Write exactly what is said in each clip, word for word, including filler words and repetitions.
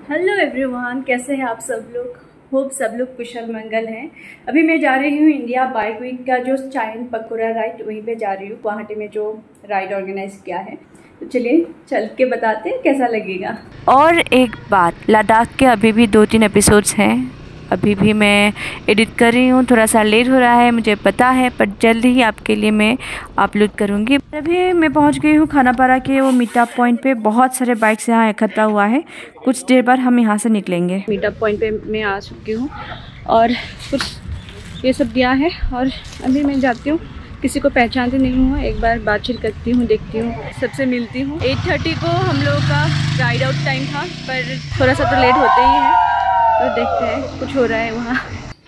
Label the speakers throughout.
Speaker 1: Hello everyone, कैसे हैं आप सब लोग। होप सब लोग कुशल मंगल हैं। अभी मैं जा रही हूँ इंडिया बाइक वीक का जो चाइन पकोड़ा राइड, वहीं पे जा रही हूँ। गुवाहाटी में जो राइड ऑर्गेनाइज किया है, तो चलिए चल के बताते हैं कैसा लगेगा।
Speaker 2: और एक बात, लद्दाख के अभी भी दो तीन एपिसोड्स हैं। अभी भी मैं एडिट कर रही हूँ, थोड़ा सा लेट हो रहा है मुझे पता है, पर जल्दी ही आपके लिए मैं अपलोड करूँगी। अभी मैं पहुँच गई हूँ खानापारा के वो मीटअप पॉइंट पे। बहुत सारे बाइक्स यहाँ इकट्ठा हुआ है। कुछ देर बाद हम यहाँ से निकलेंगे। मीटअप पॉइंट पे मैं आ चुकी हूँ और कुछ ये सब दिया है और अभी मैं जाती हूँ। किसी को पहचानती नहीं हूँ, एक बार बातचीत करती हूँ, देखती हूँ, सबसे मिलती हूँ। एट थर्टी को हम लोगों का राइड आउट टाइम था, पर थोड़ा सा तो लेट होते ही है, तो देखते हैं कुछ हो रहा है वहाँ।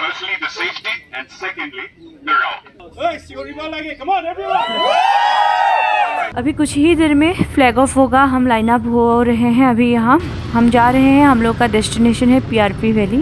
Speaker 2: अभी कुछ ही देर में फ्लैग ऑफ होगा, हम लाइन अप हो रहे हैं। अभी यहाँ हम जा रहे हैं, हम लोग का डेस्टिनेशन है पीआरपी वैली।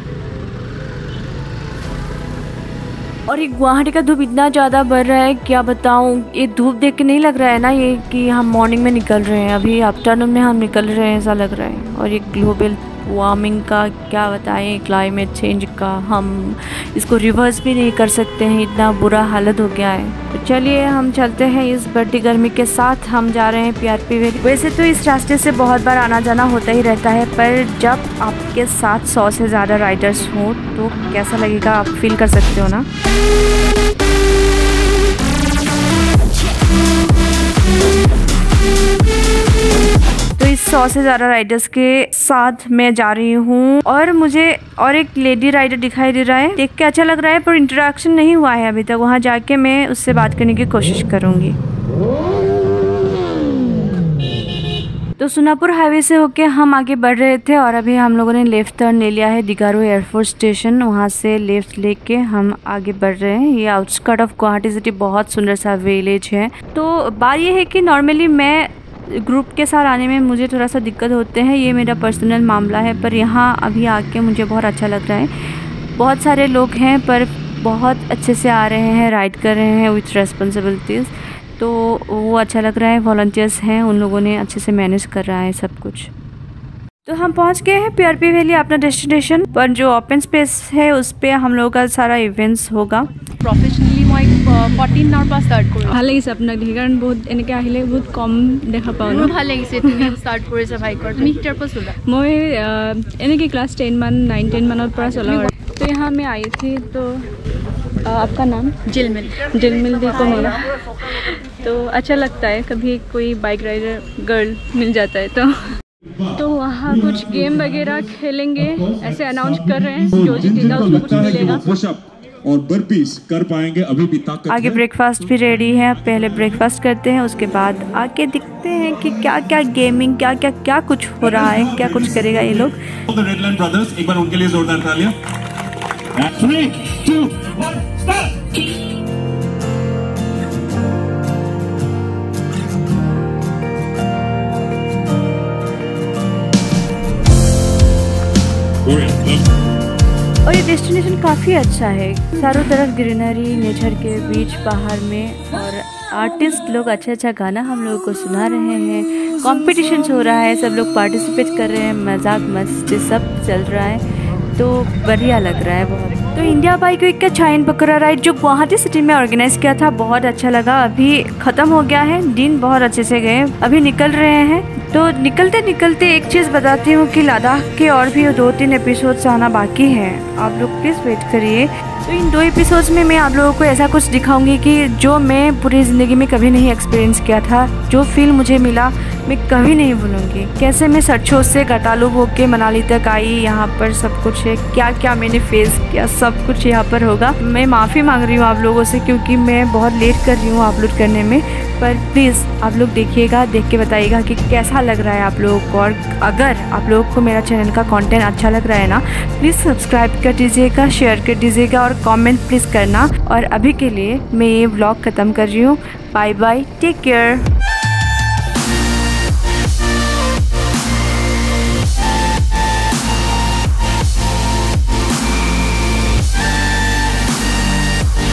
Speaker 2: और ये गुवाहाटी का धूप इतना ज़्यादा बढ़ रहा है, क्या बताऊँ। ये धूप देख के नहीं लग रहा है ना ये कि हम मॉर्निंग में निकल रहे हैं, अभी आफ्टरनून में हम निकल रहे हैं ऐसा लग रहा है। और ये ग्लोबल वार्मिंग का क्या बताएं, क्लाइमेट चेंज का, हम इसको रिवर्स भी नहीं कर सकते हैं, इतना बुरा हालत हो गया है। तो चलिए हम चलते हैं। इस बढ़ती गर्मी के साथ हम जा रहे हैं पीआरपी वैली। वैसे तो इस रास्ते से बहुत बार आना जाना होता ही रहता है, पर जब आपके साथ सौ से ज़्यादा राइडर्स हों तो कैसा लगेगा आप फील कर सकते हो ना। तो इस सौ से ज़्यादा राइडर्स के साथ मैं जा रही हूँ और मुझे और एक लेडी राइडर दिखाई दे रहा है, देख के अच्छा लग रहा है, पर इंटरेक्शन नहीं हुआ है अभी तक। वहाँ जाके मैं उससे बात करने की कोशिश करूँगी। तो सोनापुर हाईवे से होके हम आगे बढ़ रहे थे और अभी हम लोगों ने लेफ़्ट टर्न ले लिया है दिगारो एयरफोर्स स्टेशन। वहाँ से लेफ़्ट लेके हम आगे बढ़ रहे हैं। ये आउटस्कर्ट ऑफ गुवाहाटी सिटी बहुत सुंदर सा विलेज है। तो बात ये है कि नॉर्मली मैं ग्रुप के साथ आने में मुझे थोड़ा सा दिक्कत होते हैं, ये मेरा पर्सनल मामला है, पर यहाँ अभी आके मुझे बहुत अच्छा लग रहा है। बहुत सारे लोग हैं पर बहुत अच्छे से आ रहे हैं, राइड कर रहे हैं विथ रेस्पॉन्सिबिलिटीज़, तो वो अच्छा लग रहा है। वॉलंटियर्स हैं, उन लोगों ने अच्छे से मैनेज कर रहा है सब कुछ। तो हम पहुंच गए हैं पीआरपी वैली, अपना डेस्टिनेशन पर। जो ओपन स्पेस है उस पर हम लोगों का सारा इवेंट्स होगा।
Speaker 1: প্ৰফেশ্যনেলি মই ফৰ্টিনৰ পৰা ষ্টাৰ্ট কৰোঁ। ভাল লাগিছে আপোনাক দেখি, কাৰণ বহুত এনেকৈ আহিলে বহুত কম দেখা পাওঁ। মোৰ ভাল লাগিছে তুমি ষ্টাৰ্ট কৰিছা বাইকৰ। তুমি কেতিয়াৰ পৰা চলা? মই এনেকৈ ক্লাছ টেন মান নাइन टेन मानों पर चला। तो यहाँ मैं आई थी। तो आपका नाम? जिलमिल। जिलमिल देखो मेरा, तो अच्छा लगता है कभी कोई बाइक राइडर गर्ल मिल जाता है। तो तो वहाँ कुछ गेम वगैरह खेलेंगे, ऐसे अनाउंस कर रहे हैं, जो जीतेगा उसको कुछ मिलेगा
Speaker 3: और बर्पीस कर पाएंगे। अभी भी ताकत
Speaker 2: आगे ब्रेकफास्ट भी रेडी है, पहले ब्रेकफास्ट करते हैं, उसके बाद आके दिखते हैं कि क्या क्या गेमिंग, क्या क्या क्या कुछ हो रहा है, क्या कुछ करेगा ये लोग।
Speaker 3: रेडलाइन ब्रदर्स, एक बार उनके लिए जोरदार तालियां। Three two one start.
Speaker 2: और ये डेस्टिनेशन काफ़ी अच्छा है, चारों तरफ ग्रीनरी, नेचर के बीच बाहर में, और आर्टिस्ट लोग अच्छा अच्छा गाना हम लोगों को सुना रहे हैं। कॉम्पिटिशन्स हो रहा है, सब लोग पार्टिसिपेट कर रहे हैं, मजाक मस्ती सब चल रहा है, तो बढ़िया लग रहा है बहुत। तो इंडिया बाइक वीक का चाइन पकोड़ा राइड जो गुवाहाटी सिटी में ऑर्गेनाइज किया था, बहुत अच्छा लगा। अभी ख़त्म हो गया है, दिन बहुत अच्छे से गए, अभी निकल रहे हैं। तो निकलते निकलते एक चीज़ बताती हूँ कि लद्दाख के और भी दो तीन एपिसोड्स आना बाकी हैं, आप लोग प्लीज़ वेट करिए। तो इन दो एपिसोड्स में मैं आप लोगों को ऐसा कुछ दिखाऊंगी कि जो मैं पूरी ज़िंदगी में कभी नहीं एक्सपीरियंस किया था, जो फील मुझे मिला मैं कभी नहीं भूलूंगी। कैसे मैं सचो से गटालू होके मनाली तक आई, यहाँ पर सब कुछ है, क्या क्या मैंने फेस किया, सब कुछ यहाँ पर होगा। मैं माफ़ी मांग रही हूँ आप लोगों से, क्योंकि मैं बहुत लेट कर रही हूँ अपलोड करने में, पर प्लीज़ आप लोग देखिएगा, देख के बताइएगा कि कैसा लग रहा है आप लोगों को। और अगर आप लोगों को मेरा चैनल का कंटेंट अच्छा लग रहा है ना, प्लीज़ सब्सक्राइब कर दीजिएगा, शेयर कर दीजिएगा और कमेंट प्लीज़ करना। और अभी के लिए मैं ये व्लॉग ख़त्म कर रही हूँ। Bye bye, take care.